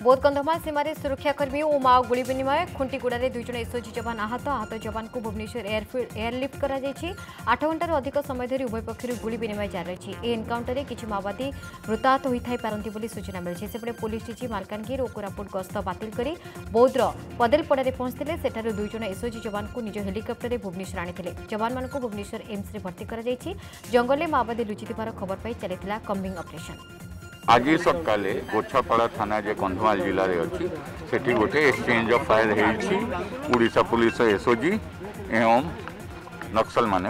बहुत कंधमाल सीमार सुरक्षाकर्मी और माओ गुली विनिमय खुंटीगुड़ा दुई जन एसओजी जवान आहत जवान को भुवनेश्वर एयरलिफ्ट कर 8 घंटार अधिक समय धरी उभय पक्ष गुली विनिमय जारी रही। ए एनकाउंटर किसी माओवादी मृताहत होता पारती सूचना मिली। सेपटे पुलिस टीम मालकानगिरी और कोरापुट गस्त बातिल कर बौद्र पदेलपड़ा पहुंचते सेठार दुई जन एसओजी जवान को निज हेलिकप्टर भुवनेश्वर आनी जवान मान भुवनेश्वर एम्स भर्ती कर जंगल में माओवादी लुचि खबर पाई चली कम्बिंग ऑपरेशन। आज सकाले गोछापाड़ा थाना जे कंधमाल जिले में अच्छी सेठी गोटे एक्सचेंज ऑफ फायर होती ओडिशा पुलिस एसओजी एवं नक्सल माने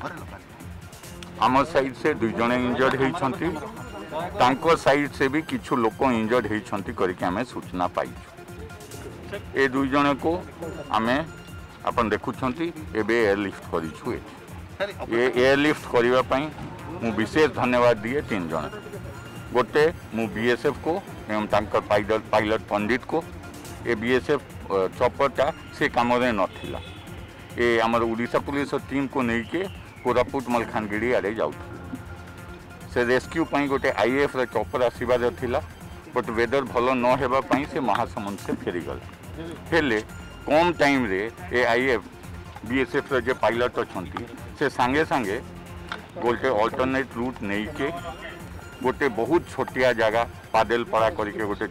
आम साइड से दुई जन इंजर्ड होती साइड से भी किछु लोक इंजर्ड होती करके आम सूचना पाई। ए दुई जन को आम अपन देखुंट एयरलिफ्ट करूँ। ये एयरलिफ्ट करने मु विशेष धन्यवाद दिए 3 जन गोटे मु बीएसएफ को एवं तांकर पायलट पंडित को। ए बीएसएफ चॉपरटा से काम नाला ये आमर ओडिशा पुलिस टीम को लेके कोरापुट मलखानगिरी आड़े जाऊ से रेस्क्यू पाई गोटे आईएएफ चॉपर आसबार थिला बट वेदर भल न होगापाई से महासमुंद से फेरीगला हेले कम टाइम रे ए आईएएफ बीएसएफ जो पायलट अच्छा से सांगे सांगे गोटे अल्टरनेट रूट नहीं के गोटे बहुत छोटिया जगह पादेल पड़ा करके गोटे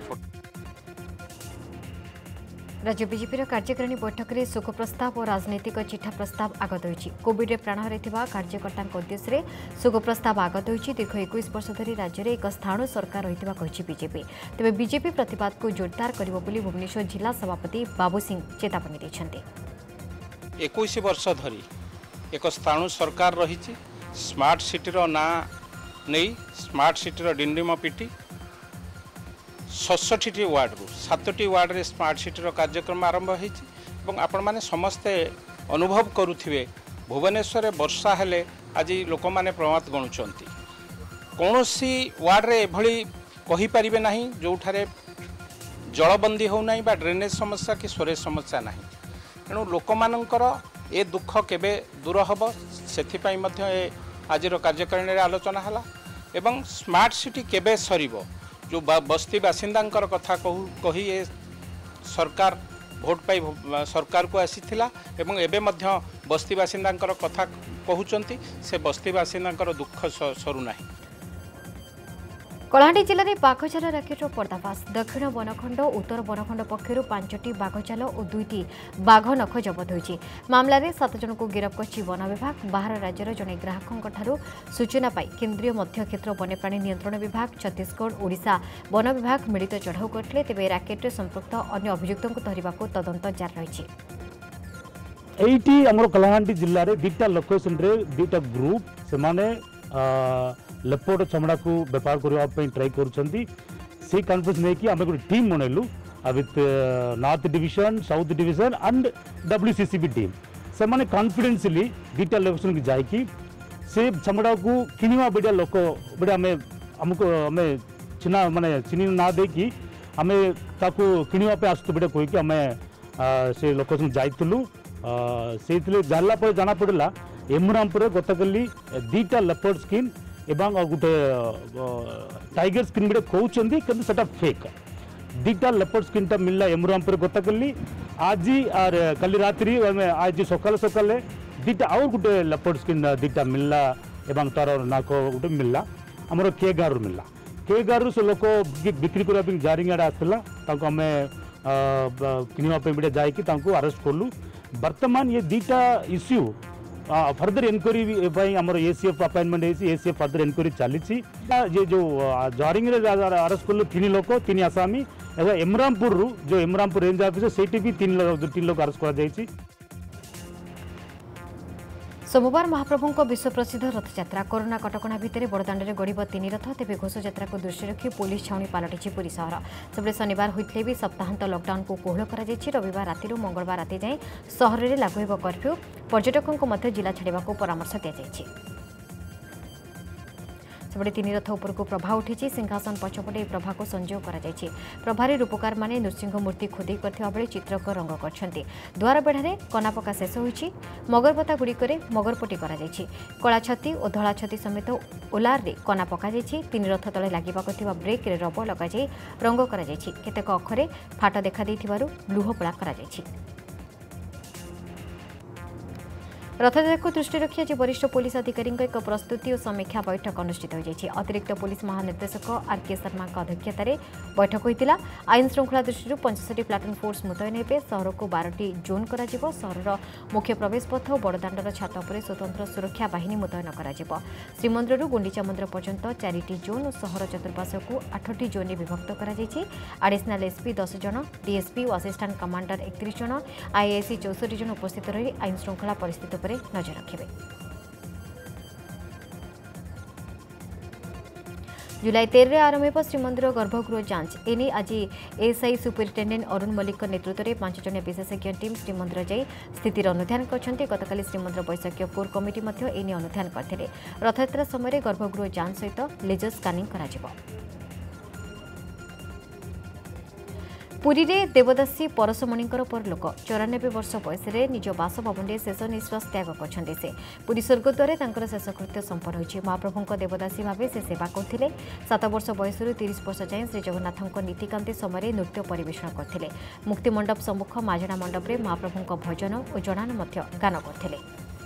राज्य बीजेपी कार्यकारिणी बैठक में शोक प्रस्ताव और राजनैतिक चिठा प्रस्ताव आगत होती। कोविड प्राण हरैथिबा कार्यकर्ता उद्देश्य शोक प्रस्ताव आगत होती। दीर्घ 21 वर्ष धरी राज्य में एक स्थाणु सरकार रही बीजेपी तेज बीजेपी प्रतिवाद को जोरदार कर भुवनेश्वर जिला सभापति बाबू सिंह चेतावनी देते। 21 वर्ष धरी एक स्थाणु सरकार रही स्मार्ट सिटी ना नहीं स्मार्ट सिटी डिंडिम पिटी 66टी वार्ड रु 7टी वार्ड रे स्मार्ट सिटी कार्यक्रम आरंभ होती। आपण मैंने समस्ते अनुभव करुवे भुवनेश्वर वर्षा हेले आज लोक मैंने प्रमाद गणुंट कौन सी वार्ड रे एभली कहींपारे ना जो जलबंदी होना बा ड्रेनेज समस्या कि स्टोरेज समस्या ना तेणु लोक मानकर ए दुख केबे दूर हम से आज कार्यकारिणी आलोचना है एवं स्मार्ट सिटी केबे सरीबो जो बस्ती बासिंदा कथा कही ए सरकार भोट पाई सरकार को आसीथिला एवं एबे मध्य बस्ती बासिंदा कथा कहउचंती से बस्ती बासिंदा दुख सरू नाही। कलाहांडी जिले में बाघचाल राकेटर पर्दाफाश दक्षिण बनखंड और उत्तर बनखंड पक्षर 5टी बाघचाल और 2टी बाघ नख जबत होती। मामलें 7 जन को गिरफ्त कर वन विभाग बाहर राज्यर जड़े ग्राहकों सूचना पाई केन्द्रीय मध्य क्षेत्र वन्यप्राणी नियंत्रण विभाग छत्तीसगढ़ ओडिशा वन विभाग मिलित चढ़ाऊ करते तेज राकेट संपृक्त अन्य अभियुक्तों को धरने को तदंत जारी रही। एटी आमर कलाहांडी जिले में 2टा लोकेशन रे 2टा ग्रुप से लेपर्ड चमड़ा को व्यापार करने ट्राई कर कॉन्फ्रेंस नहीं कि आम गोटे टीम बनैलु with north division south division and WCCB team से मैंने कॉन्फिडेंशियली 2टा लोकेशन की जाकि से चमड़ा को किणवा बेड़ा लोक बेड़ा आमको आम चिन्ह माने चिन्ह ना देकी आम किणवा आसतु बेटा कहीकि आम से लोकेशन जाइलु से जानला जाना पड़ा एमुरामपुर गतकाली 2टा लेपर्ड स्किन एवं गोटे टाइगर स्किन बेटे कहते कि सेटा फेक 2टा लेपर्ड स्किन मिलला एमुरामपुर गतकाली आज और कल रात्रि आज सकाल सकाले 2टा आउ गोटे लेपर्ड स्किन 2टा मिलला एवं तार नाक गोटे मिलला आमर के गार मिलला के गार से लोक बिक्री करने जारिंग आड़े आसला आम किणवाई जाकि अरेस्ट कलु। बर्तमान ये 2टा इश्यू फर्दर एनक्वारी आमर ACF appointment ACF further enquiry चली ये जो जारिंग अरेस्ट कलु 3 लोक 3 आसामी एवं एमरामपुर जो एमरामपुर रेंज ऑफिसर से भी 3 लोग अरेस्ट कर। सोमवार महाप्रभु विश्व प्रसिद्ध रथयात्रा कोरोना कटकणा भितर बड़दाण्ड में गड़ब 3 रथ तेज घोषयात्रा को दृष्टि रखी पुलिस छाउनी पलटि पुरी सहर सेपटे शनिवार होते भी सप्ताहांत लकडाउन को कोहल कर रविवार राति मंगलवार राति जाए सहर में लागू हो कर्फ्यू पर्यटकों जिला छाड़ा परामर्श दी जाए। सेपटे तीन रथ उपरको प्रभा उठी सिंहासन पछपटे प्रभा को संयोग कर प्रभारी रूपकार माने नृसिंह मूर्ति खोदे करथिबा बेले चित्रक रंग करछन्ती द्वार बेढ़ारे कनापका शेष होईछि मगरपता गुड़िकरे मगरपटी करा जायछि कला छती और धला छती समेत ओलार रे कना पका जायछि तीन रथ तले लागिबा करथिबा ब्रेक रे रब लगा जाय रंग करा जायछि केतेक अखरे फाट देखा दैथिबारु लुहपड़ा करा जायछि रथयात्रा दृष्टि रखी आज वरिष्ठ पुलिस अधिकारी एक प्रस्तुति और समीक्षा बैठक अनुष्ठित हो अतिरिक्त पुलिस महानिर्देशक आरके शर्मा अध्यक्षतार बैठक होता आईन श्रृंखला दृष्टि 65 प्लाटून फोर्स मुतयन हे सहर को 12टी जोन कर सहर मुख्य प्रवेश पथ और बड़दाण्डर छात पर स्वतंत्र सुरक्षा बाहिनी मुतयन कर श्रीमंदिर गुंडीचा मंदिर पर्यंत 4टी जोन और सहर चतुर्पाश को 8टी जोन में विभक्त कर आडिशनाल एसपी 10 जन डीएसपी और असिस्टांट कमांडर 31 जन आईएएससी 64 जन उपस्थित रही आईन श्रृंखला परिस्थिति पर नजर रखिबे जुलाई 13 आरंभ हो श्रीमंदिर गर्भगृह जांच एने आज एसआई सुपरिटेडेंट अरुण मल्लिक नेतृत्व में 5 जन विशेषज्ञ टीम श्रीमंदिर जाई स्थितिर अनुध्यान करछन्ते गतकाली श्रीमंदिर वैशाख्य कोर कमिटी मध्य एने अनुध्यान करथिले रथयात्रा समय गर्भगृह जांच सहित लेजर स्कानिंग कराजिबो पुरी रे देवदासी परशमणीकर परलोक 94 वर्ष बयस निज बासभवन में शेष निश्वास त्याग करछन्ते से पुरी स्वर्गद्वारे तांकर शेषकृत्य संपन्न होइछि महाप्रभुଙ୍କ देवदासी भावे से सेवा करथिले 7 वर्ष बयस 30 वर्ष जाए श्री जगन्नाथଙ୍କ नीतिकांति समय नृत्य परिवेषण करथिले मुक्ति मंडप सम्मुख माजणा मंडप रे महाप्रभुଙ୍କ भजन और जनान मध्य गान करथिले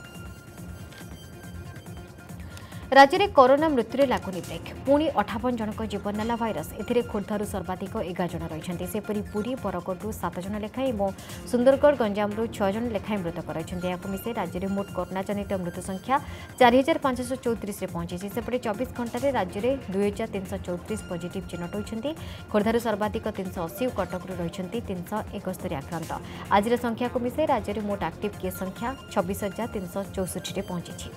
राज्य में कोरोना मृत्यु लागुनी ब्रेक पुणी 58 जनक जीवन नेला भाइरस एथिरे खोर्धारू सर्वाधिक 11 जन रही सेपरी पुरी बरगढ़ 7 जन लेखाएं और सुंदरगढ़ गंजामु 6 जन लेखाएं मृतक रही मिसे राज्य में मोट कोरोना जनित मृत्यु संख्या 4534 में पहुंची सेपटे 24 घंटे राज्य में 2334 पॉजिटिव चिन्हट होती खोर्धारू सर्वाधिक 380 कटक रही 371 आक्रांत आज संख्या को मिसे राज्य में मोट एक्टिव केस संख्या 26,364 पहुंची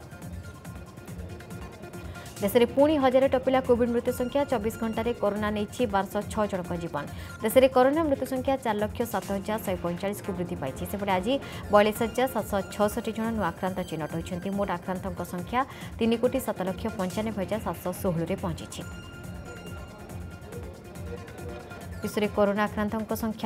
देश में पुणी 1000 टपिला कोविड मृत्यु संख्या 24 घंटे कोरोना नहीं 1206 जनक जीवन देश में कोरोना मृत्यु संख्या 4,07,145 को वृद्धि पाई सेपटे आज 42,766 जन नुआ आक्रांत चिन्हट होती मोट आक्रांतों संख्या 3,97,95,716 में पहुंची विश्व में कोरोना आक्रांतों संख्या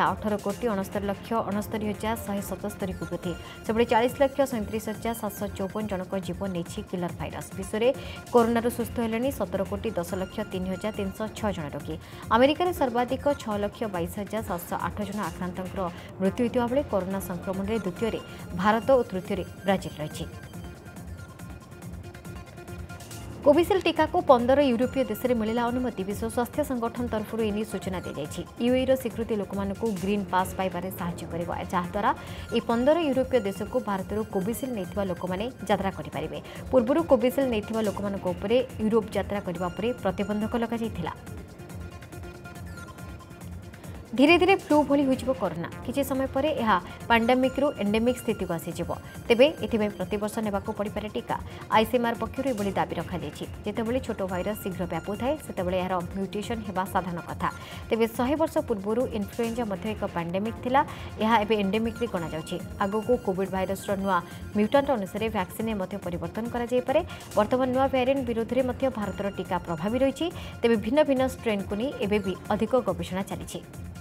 18,69,69,177 को वृद्धि सेपटे 40,37,754 जनक जीवन नहीं किलर भाइरस विश्व में कोरोना सुस्थ हेले 17,03,306 जन रोगी अमेरिकार सर्वाधिक 6,22,708 जन आक्रांतों मृत्यु होता बेले कोरोना संक्रमण में द्वितीय भारत और तृतीय ब्राजिल रही कोविशील्ड टीका को 15 यूरोपीय देश में मिला अनुमति विश्व स्वास्थ्य संगठन तरफ एने सूचना दी जाएगी यूएई स्वीकृति लोक ग्रीन पास पाइबार साहाय्य कर जहाद्वारा ये 15 यूरोपीय देश को भारत कोविशील्ड नहीं लोक मैंने यात्रा करेंगे पूर्व कोविशील्ड नहीं लोक यूरोप यात्रा करने प्रतिबंधक लग धीरे धीरे फ्लू भली हो कोरोना किसी समय पर यह पैंडेमिक रु एंडेमिक स्थिति को आसीज तेबे एथिबे प्रतिवर्ष नेबाको पड़िपारे टीका आईसीएमआर पक्षर एभली दाबी रखाଯାଇଛି जेतेबेले छोट भाइरस शीघ्र व्यापु थाए सेतेबेले यार म्यूटेशन हेबा साधारण कथा तेबे 100 वर्ष पूर्व इन्फ्लुएंजा मध्य एक पैंडेमिक थिला यह एबे एंडेमिक रे गणा जाउछि आगो कोविड भाइरस रो नुआ म्यूटेंट अनुसार वैक्सीन मध्य परिवर्तन करा जाय पारे वर्तमान नुआ वेरिएंट विरोध रे मध्य भारतर टीका प्रभावी रहिछि तेबे भिन्न भिन्न स्ट्रेन को नहीं एबे भी अधिक गवेषणा चली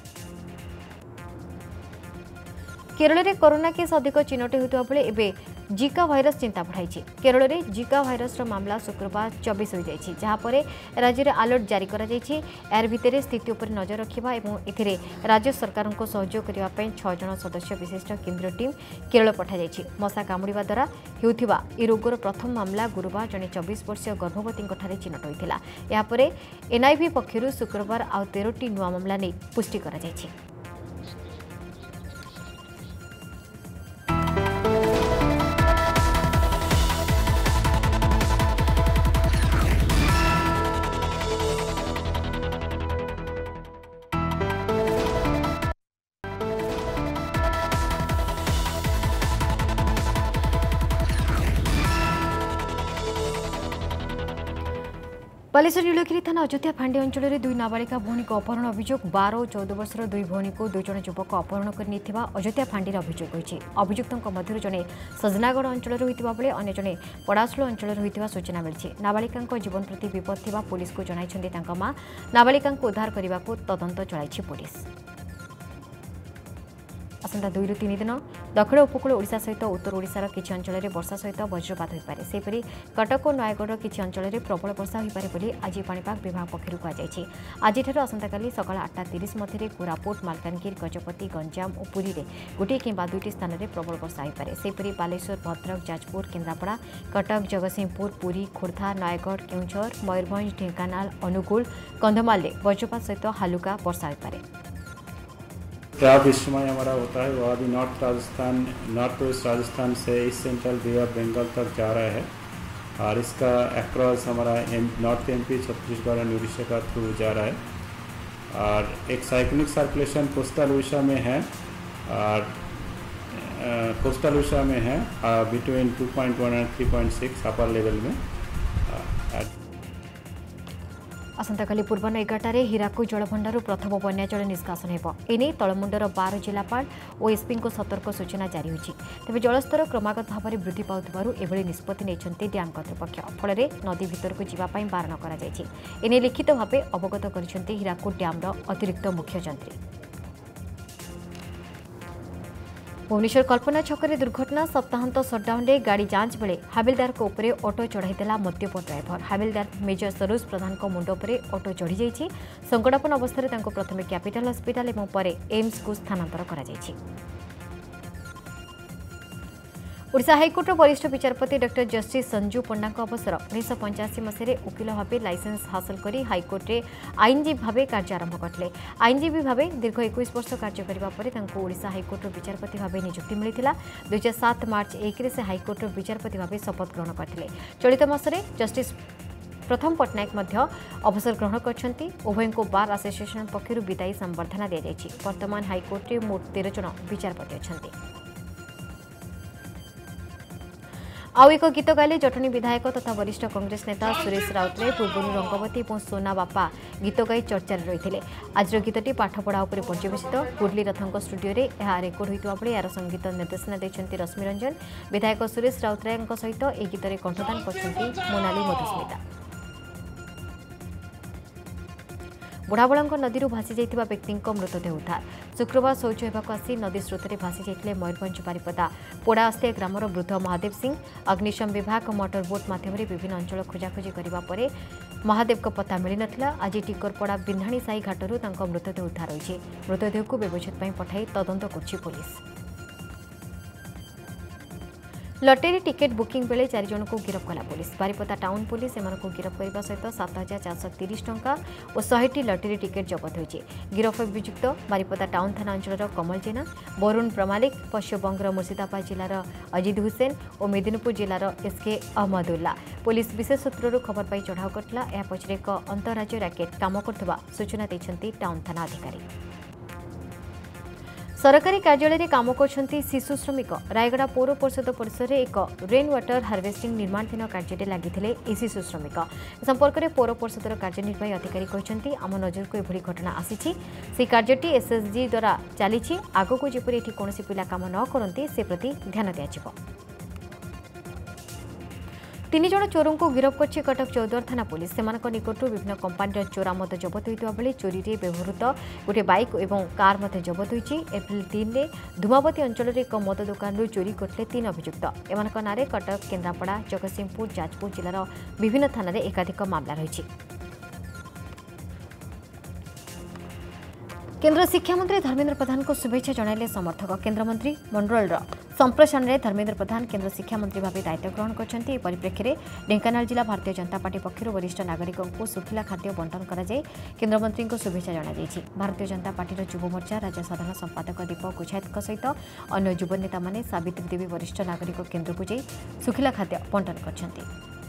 केरल में कोरोना केस अधिक चिन्हट होता बेले एवं जिका भाइरस चिंता बढ़ाई केरल में जिका भाइरस मामला शुक्रवार 24 हो जाए जहाँपर राज्य में अलर्ट जारी कर यार भितर स्थिति उपर नजर रखा और राज्य सरकार को सहयोग करने 6 जन सदस्य विशिष्ट केन्द्रीय टीम केरल पठाई मशा कामुड़ा द्वारा होता यह रोगर प्रथम मामला गुरुवार जड़े 24 वर्षीय गर्भवती चिन्हट होता यापर एनआईवी पक्षर शुक्रवार आउ 13टी नुआ मामला नहीं पुष्टि कर बालेश्वर नीलगिरी थाना अयोध्या फांडी अंचल में 2 नाबालिका भौणी को अपहरण अभियोग 12 और 14 वर्षर 2 भौणी को 2 जन युवक अपहरण करनी अयोध्या फांडी अभियोग होती। अभियुक्तों मध्य जड़े सजनागढ़ अंचल होता बेले अन्य जड़े पड़ाशुल अंचल होता सूचना मिली। नाबालिका जीवन प्रति विपद थी पुलिस को जन मां नाबालिका उद्धार करने को तदंत चलाई पुलिस। आसंता 2 ରୁ 3 दिन दक्षिण उपकूल ओडिशा सहित उत्तर ओडिशार किछि अंचल में वर्षा सहित वज्रपात होइपारे। सेपरि कटक और नयगढ़ किछि अंचल में प्रबल वर्षा होइपारे बोली आज पाणीपाग विभाग पक्षरु कहुଯାଇଛି। आज आसंताकाली सकाळ 8:30 मध्य कोरापुट मालकानगिरी गजपति गंजाम और पुरी में गोटे किंबा 2टी स्थान में प्रबल वर्षा होइपारे। सेपरि बालेश्वर भद्रक जाजपुर केन्द्रापड़ा कटक जगतसिंहपुर पुरी खोर्धा नयगढ़ केउंझर मयूरभंज ढेंकानाल अनुगुल कंधमाल में वज्रपात सहित हालुका वर्षा होइपारे। ट्रैप इस समय हमारा होता है वो अभी नॉर्थ वेस्ट राजस्थान से east central bay of Bengal तक जा रहा है और इसका अक्रॉस हमारा नॉर्थ एमपी छत्तीसगढ़ और उड़ीसा का थ्रू जा रहा है और एक साइक्लोनिक सर्कुलेशन कोस्टल उड़ीसा में है और कोस्टल उड़ीसा में है बिटवीन 2.1 और 3.6 अपर लेवल में। आसंताकाली पूर्वाह्न 11टार हीराकुद जलभंडार प्रथम बन्या जल निष्कासन हो। एने तलमुंडर 12 जिलापाल और एसपी को सतर्क सूचना जारी होती। तेज जलस्तर क्रमागत भाव में वृद्धि पाउथिबारु एभली निष्पत्ति नेइछन्ति डैम कर्तृपक्ष। फल नदी भितर को जीवाई बारण कर लिखित भाव अवगत कर हीराकुद डैम अतिरिक्त मुख्य जंत्री। भुवनेश्वर कल्पना छकरे दुर्घटना सप्ताहांत सटडाउन रे गाड़ी जांच बेले हाबिलदार को उपरे ऑटो चढ़ाईदेला मद्यप ड्राइवर। हाबिलदार मेजर सरोज प्रधान को मुंड उपरे ऑटो चढ़ी जाइछि। संकटापन अवस्था तांको प्रथमे कैपिटल हॉस्पिटल एवं परे एम्स को स्थानांतर करा जाइछि। ओडिशा हाईकोर्ट वरिष्ठ विचारपति डॉक्टर जस्टिस संजू पंडा अवसर 1985 मसीह वकिल भाव लाइसेंस हासिल कर हाईकोर्ट में आईनजीवी भाव कार्य आरंभ करते। आईनजीवी भाव दीर्घ 21 वर्ष कार्य करने ओडिशा हाईकोर्ट विचारपति भाव नियुक्ति मिलता। 2007 मार्च 1 से हाईकोर्ट विचारपति भाव शपथ ग्रहण करते। चलित मासरे जस्टिस प्रथम पट्टनायक अवसर ग्रहण करछंती। उभय को बार एसोसिएशन पक्षर विदायी संबर्धना दी जाइछि। वर्तमान हाईकोर्ट में मोट 13 जन विचारपति अच्छा। आउ एक गीत गाइले जटनी विधायक तथा वरिष्ठ कांग्रेस नेता सुरेश राउतराय। पूर्व रंगवती और सोना बापा गीत गाई चर्चा रही। आज गीतटी पाठपढ़ा उपर पर्यवेसित मुरली रथों स्टूडियो में यह रेकर्ड होता बेले यार संगीत निर्देशना देते रश्मि रंजन। विधायक सुरेश राउतराय सहित यह गीत कंठदान कर मोनाली मधुस्मिता। बुढ़ाबड़ा नदी भासी जाइथिबा व्यक्ति मृतदेह उद्धार। शुक्रवार शौच होगाक आसी नदी स्रोत में भासी जाइथिले मयूरभंज बारिपदा पोड़ा अस्तिया ग्रामर वृद्ध महादेव सिंह। अग्निशम विभाग मोटर बोट माध्यम विभिन्न अंचल खोजाखोजी करने पर महादेव को पता मिल नथिला। आज टिकरपड़ा बिन्हाणी साई घाटरू मृतदेह उद्धार होइछि। मृतदेह को व्यवच्छेद पठाई तदंत करछि पुलिस। लटेरी टिकेट बुकिंग बेले 4 जन को गिरफ्त कला पुलिस। बारिपदा टाउन पुलिस एम गिरफ्त करने सहित 7,430 टंका और 100टी लटेरी टिकेट जबत होइछि। गिरफ्त अभियुक्त बारिपदा टाउन थाना अंचल कमल जेना, वरुण प्रमालिक, पश्चिमबंगर मुर्शिदाबाद जिलार अजिद हुसैन और मेदिनीपुर जिलार एसके अहमदुल्ला। पुलिस विशेष सूत्रରୁ खबर पाई चढ़ाऊ करथिला। या पछरे एक अंतरराज्य रैकेट काम करथबा सूचना दैछन्ती टाउन थाना अधिकारी। सरकारी कार्यालय में काम करछन्ती शिशु श्रमिक। रायगड़ा पौर परिषद परिसर में एक रेन वाटर हार्वेस्टिंग निर्माणाधीन कार्य लगी ए शिशु श्रमिक। संपर्क में पौर परिषदर कार्यनिर्वाही अधिकारी कहते आम नजर को यह घटना आसी से कार्यटी एसएसजी द्वारा चली। आगक जपरी एठी कौन पिला काम न करते से प्रति ध्यान दिया। 3 जन चोरों को गिरफ्त कर कटक चौद्वार थाना पुलिस। सेमानक निकटू विभिन्न कंपानी चोरा मद जबत होता बेले चोरी में व्यवहृत गोटे बाइक और कार जबत होती। एप्रिल 3 में धुमावती अंचल में एक मद दुकान चोरी करते 3 अभियुक्त। एमानक नारे कटक केन्द्रापड़ा जगतसिंहपुर जाजपुर जिलार विभिन्न थाना एकाधिक मामला रही। केन्द्र शिक्षा मंत्री धर्मेन्द्र प्रधान को शुभेच्छा जणाइले समर्थक। केन्द्रमंत्री मंडल संप्रसारण में धर्मेन्द्र प्रधान केन्द्र शिक्षा मंत्री भाव दायित्व ग्रहण कर परिप्रेक्षी में ढेंकानाल जिला भारतीय जनता पार्टी पक्षर वरिष्ठ नागरिकों को सुखिला खाद्य बंटन कर केन्द्रमंत्री को शुभेच्छा जणाई। भारतीय जनता पार्टी युव मोर्चा राज्य साधारण संपादक दीपक गुछायत सहित अन्य युव नेता मैंने सावित्री देवी वरिष्ठ नागरिक केन्द्र को जाई सुखिला खाद्य बंटन कर।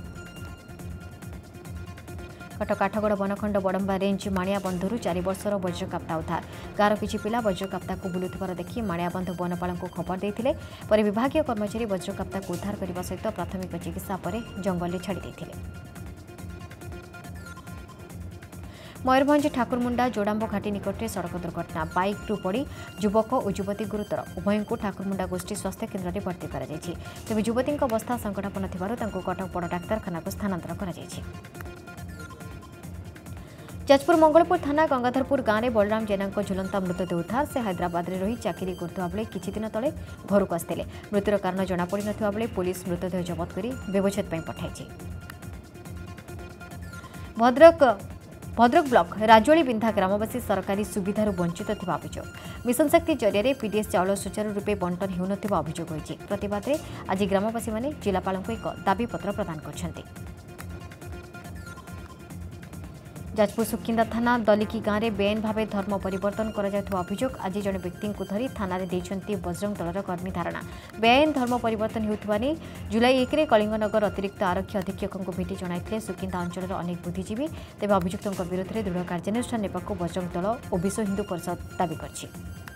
कटक आठगड़ बनखंड बड़म्बा रेंज माणियाबंधु 4 वर्षर वज्रकाप्ता उद्धार। गाँवर किछि पिला वज्रकाप्ता को बुलुथिबार देखि माणियाबंधु वनपाल को खबर देते पर विभागीय कर्मचारी वज्रकाप्ता को उद्धार करने सहित प्राथमिक चिकित्सा पर जंगल में छाड़ी देते। मयूरभंज ठाकुरमुंडा जोड़ाम्ब घाटी निकट में सड़क दुर्घटना बाइक रु पड़ी युवक और युवती गुरुतर उभय को ठाकुरमुंडा गोष्ठी स्वास्थ्य केन्द्र में भर्ती कर तेज युवती अवस्था संकटापन्न कटक बड़ डाक्तखाना स्थानांतर कर जाजपुर मंगलपुर थाना गंगाधरपुर गांव में बलराम जेना झुलंता मृतदेह उद्धार से हैदराबाद में रही चाकरी करता बेले किछि दिन तले घर को आसते मृत्युर कारण जनापड़ नथिबा बेले पुलिस मृतदेह जबत कर व्यवच्छेद पठाई। भद्रक ब्लॉक राजोली बिंधा ग्रामवासी सरकारी सुविधार वंचित थिबा अभियोग मिशन शक्ति जरिए पीडीएस चाउल सुचारू रूपे बंटन होउनथिबा अभियोग होइछि। प्रतिवाद में आज ग्रामवासी माने जिलापाल को एक दाबीपत्र प्रदान करछन्ति। जाजपुर सुकिंदा थाना दलिकी गांव में बेआईन भाव धर्म परिवर्तन अभियोग आज जड़े व्यक्ति को धरी थाना देइछन्ति बजरंग दलर कर्मी धारणा बेआईन धर्म परिवर्तन होउथबानी जुलाई 1 रे कलिंगनगर अतिरिक्त आरक्षी अधीक्षक को भेटी जणाइथिले सुकिंदा अंचल अनेक बुद्धिजीवी तेज अभियुक्तों विरोध में दृढ़ कार्यानुष्ठान नेबाकू बजरंग दल और विश्व हिंदू परिषद दाबी करछि।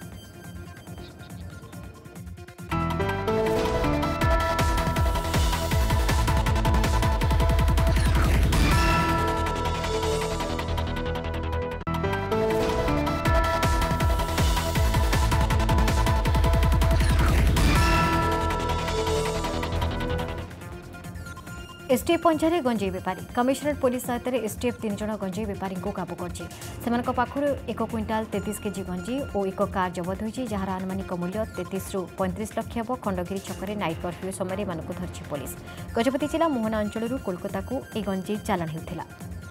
एसटीएफ पंचायत गंजेई बेपारी कमिशनरेट पुलिस सहायत एसटीएफ 3 जन गंजेई बेपारी को काबू कर 1 क्विंटाल 33 केजी गंजेई और एक कार जबत होती जार आनुमानिक मूल्य 33 रु 35 लाख हे खंडगिरी छक नाइट कर्फ्यू समय मानक धरची पुलिस गजपति जिला मोहना अंचल कोलकाता को यह गंजेई चालाण होता।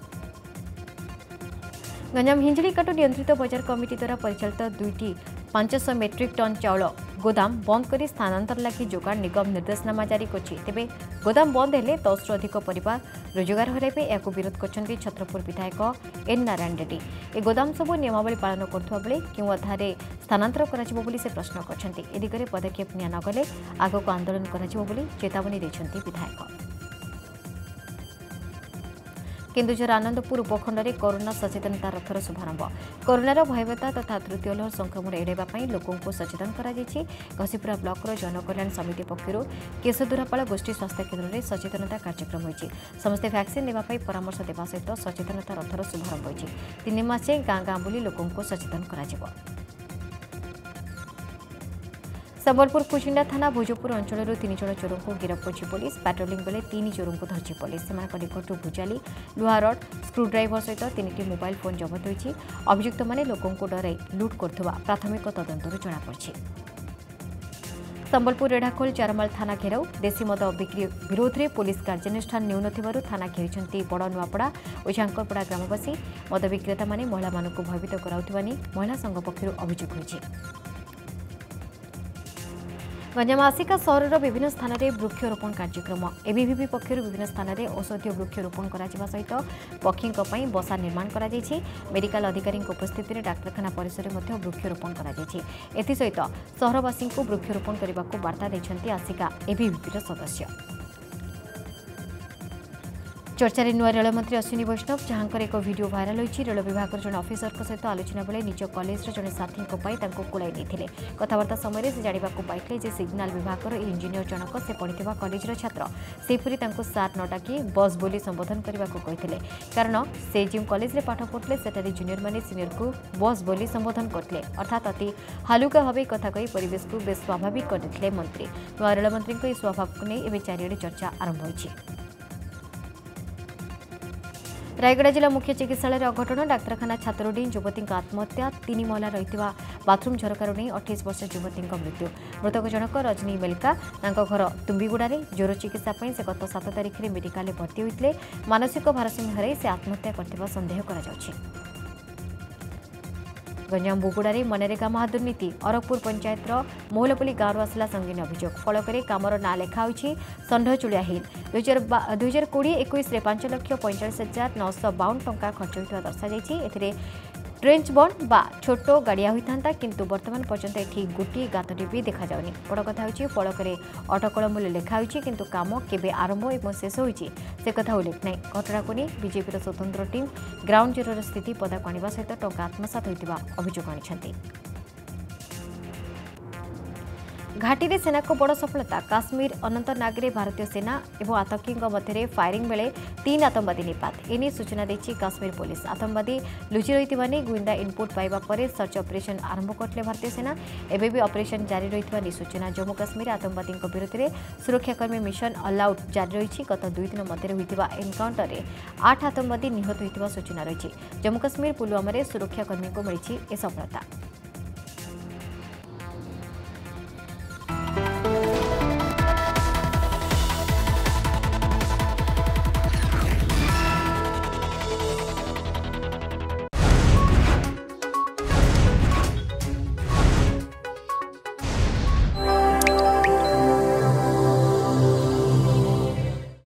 गंजाम हिंजिलीकाटु नियंत्रित बजार कमिटी द्वारा परिचालित 2टी 500 मेट्रिक टन चाउल गोदाम बंद कर स्थानांतर लगी जोगाड़ निगम निर्देशनामा जारी करछि। तेबे गोदाम बंद हेले 10 रु अधिक परिवार रोजगार हराइबे याकू विरोध करछन्ति छत्रपुर विधायक एन नारायण रेड्डी। ए गोदाम सब नियमावली पालन करथुवा बेले केउ आधारे स्थानांतर कराजिबो बोली से प्रश्न करछन्ति। ए दिगरे पदक्षेप निया नगले आगको आंदोलन कराजिबो बोली चेतावनी दैछन्ति विधायक। केन्दुझर आनंदपुर उपखंड में कोरोना सचेतनता रथर शुभारंभ कोरोनार भयभीता तथा तृतीय लहर संक्रमण एड़ाइबा लोकों को सचेतन कराଯାଇଛି। घसीपुरा ब्लॉकर जनकल्याण समिति पक्षर केशदुरापाल गोष्ठी स्वास्थ्य केन्द्र में सचेतनता कार्यक्रम होइछि। समस्ते वैक्सीन नेबापाई परामर्श देवा सहित सचेतनता रथर शुभारंभ होइछि। 3 मास जाए गाँ गाँ बुली लोकों को सचेतन कराजिबो। संबलपुर कुचिंडा थाना भोजपुर अंचल 3 जन चोरों को गिरफ्त करछि पुलिस। पेट्रोलिंग बेले 3 चोरों को धरछि पुलिस। सेमानक निकटू भुजाली लुहा रड स्क्रूड्राइवर सहित 3टी मोबाइल फोन जबत होइछि। अभियुक्त माने लोकों को डराई लुट करथुवा प्राथमिक तदंतर जଣାपड़छि। संबलपुर रेढ़ाखोल चारमाल थाना घेराव देशी मद बिक्री विरोध में पुलिस कार्यानुष्ठान नेउनथिबारु थाना घेरिछन्ति बड़ नुआपड़ा और झांकरपड़ा ग्रामवासी। मद विक्रेता माने महिला मानकु भयभीत कराउथिबानी महिला संघ पक्षरु अभियोग होइछि। गंजाम आसिका सहर विभिन्न स्थान में वृक्षरोपण कार्यक्रम एबीवीपी पक्षर विभिन्न स्थान में औषधीय वृक्षरोपण करा सहित पक्षी बसा निर्माण करा मेडिकल अधिकारी उपस्थित में डाक्तखाना परिसर में वृक्षरोपण करसहित सहरवासी को वृक्षरोपण करने को वार्ता देते आसिका एबीवीपी सदस्य। चर्चा नुआ रेलमंत्री अश्विनी वैष्णव जहां एक वीडियो भाइराल होती रेल विभाग जन अफिसर सहित आलोचना बेले निज कलेज जड़े साथी कुड़ाई नहीं कथबार्ता समय से जाना पाई सिग्नाल विभाग इंजीनियर जनक से पढ़ी कलेजर छात्र सेपरी सार न डाकी बस बोली संबोधन करने को कहते कारण से जो कलेज में पाठ पढ़ुते सेठारे जूनियर मैंने सिनियर को बस बोली संबोधन करते अर्थात अति हालुका भाव कथा कही परिवेश को बेस स्वाभाविक करते मंत्री। नुआ रेलमंत्री स्वभाव को नहीं एवं चारिड़े चर्चा आरंभ होइछि। रायगड़ा जिला मुख्य चिकित्सालय अघटन डाक्तखाना छात्रडी युवती आत्महत्या 3 महिला रही बाथरूम झरकार नहीं 28 वर्ष युवती मृत्यु। मृतक जनक रजनी मेलिका घर तुम्बीगुड़े ज्वर चिकित्सा से गत 7 तारिख में मेडिकल भर्ती होते मानसिक भारसाम्य हर से आत्महत्या करथिबा संदेह करा जाउछि। गंजाम बुगुड़े मनरेगा महादुर्नीति अरगपुर पंचायत मोहलपल्ली गाँव आसला संगीन अभियोग फलक कामर ना लेखा होइछि षंढचुलिया हिल 2020-21 में 5,45,952 टंका खर्च होता दर्शाଯାଇଛି। एथिरे ट्रेंच बंड बा छोट गाड़िया होता किंतु वर्तमान पर्यंत एठी गोटे गातटी भी देखा जाउनी। बड़ कथा होछि फलक अटकल मूल्य लेखा होइछि किंतु काम केबे आरंभ एवं शेष होइछि से कथा उल्लेख नहीं। घटना को नहीं बीजेपी स्वतंत्र टीम ग्राउंड जीरो स्थिति पदाक आनिबा सहित टंका आत्मसात होइतिबा अभियोग आनिछन्ति। घाटी में सेना को बड़ सफलता काश्मीर अनंतनाग में भारतीय सेना और आतंकी मध्य फायरिंग बेले 3 आतंकवादी निपात एने सूचना देछि काश्मीर पुलिस। आतंकवादी लुचि रही गुइंदा इनपुट पाइबा परे सर्च ऑपरेशन आरंभ करथिले भारतीय सेना। एबे भी ऑपरेशन जारी रही सूचना। जम्मू काश्मीर आतंकवादी विरोध में सुरक्षाकर्मी मिशन ऑल आउट जारी रही। गत 2 दिन मध्य होइतिबा एनकाउंटर में 8 आतंकवादी निहत होइतिबा सूचना रही। जम्मू काश्मीर पुलवामा रे सुरक्षाकर्मी को मिली सफलता।